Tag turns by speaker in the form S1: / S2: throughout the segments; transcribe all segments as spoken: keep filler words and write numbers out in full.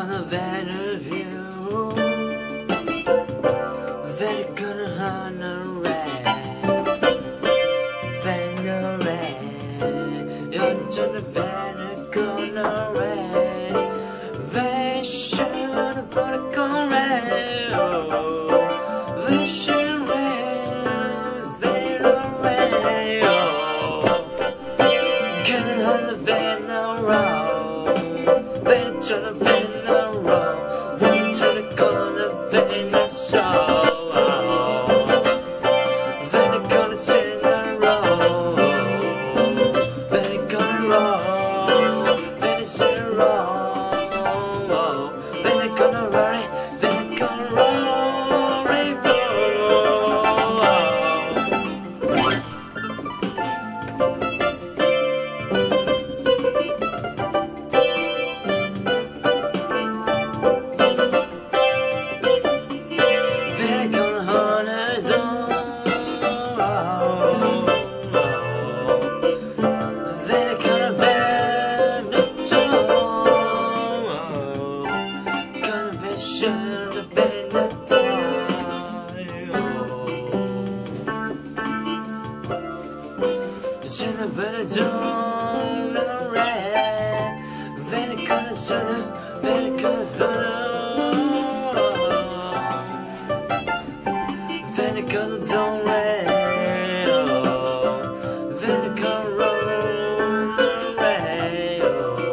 S1: gonna better view, very gonna honor red, very red, you're gonna better gonna red, very sure for the correct, very sure red, very red, gonna on the bed now roll, better turn the bed now roll, better turn the corner bed now show, better gonna turn the roll, better gonna roll, better turn roll, better gonna roll it, better gonna roll it roll. Very gonna honor though, very gonna bear the door, gonna be sure to bend the door. Gonna bear the door, red, very gonna turn, very gonna turn. Vinegar don't rain, vinegar roll the rain.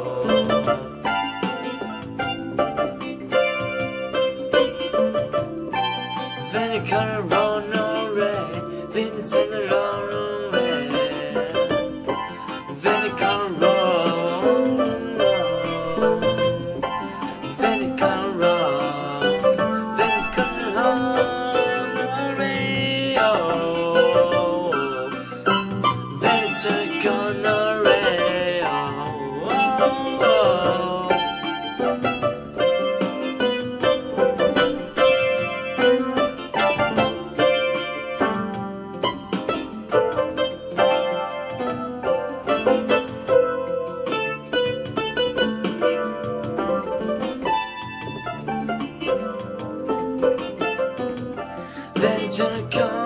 S1: Vinegar roll no rain, vinegar roll no rain. Vinegar roll, vinegar roll, vinegar roll. Take on the rail, oh, oh, then take on